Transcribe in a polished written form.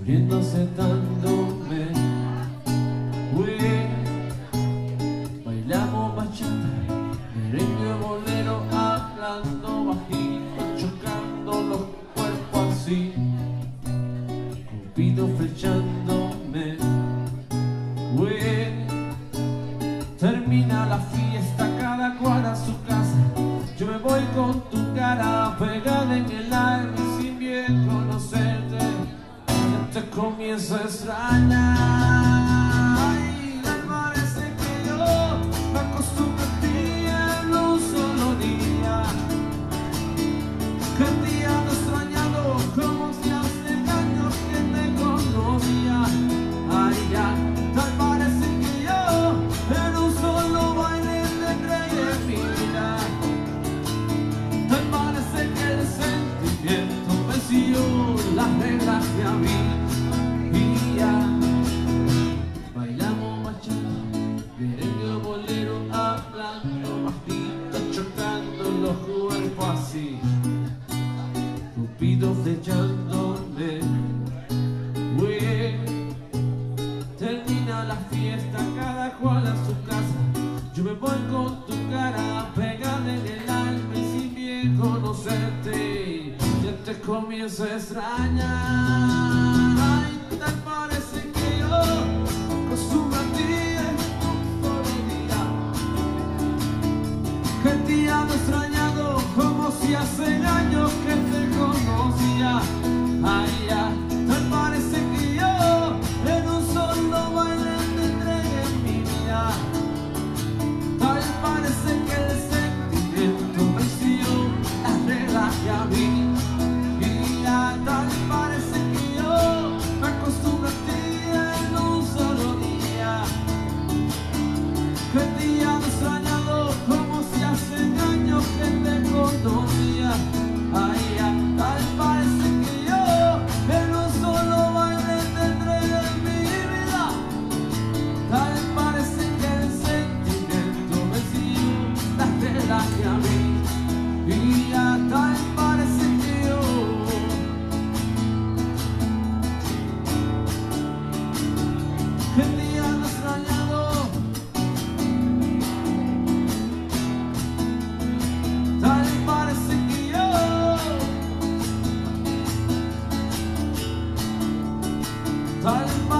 viendo sentándome. Bailamos bachata, merengue, bolero, hablando bajito, chocando los cuerpos así, Cupido flechándome. Termina la fiesta, cada cual a su casa. Yo me voy con tu cara pegada en el alma y sin bien conocerte, ya te comienzo a extrañar. Ay, me parece que yo me acostumbro a ti en un solo día, que te ando extrañando como si hace años que te conocía. Ay, ya, tal parece que yo en un solo baile te entregué mi vida. Tal parece que el sentimiento venció las reglas que había. Bailamos bachata, merengue, bolero, hablando bajito, chocando los cuerpos así, Cupido flechándome. Termina la fiesta, cada cual a su casa. Yo me voy con tu cara pegada en el alma y sin bien conocerte, ya te comienzo a extrañar. Ay, tal parece que yo acostumbro a ti en un solo día, que te ando extrañando como si hace años que te conocía. Ay, ya, tal parece que yo en un solo baile te entregué mi vida. Tal parece que el sentimiento venció las reglas que había. Tal parece que yo me acostumbro a ti en un solo día, que te ando extrañando como si hace años que te conocía. Ay, tal parece que yo en un solo baile te entregué mi vida. Tal parece que el sentimiento venció las reglas que había. Tal parece que yo que te ando extrañando. Tal parece que yo tal parece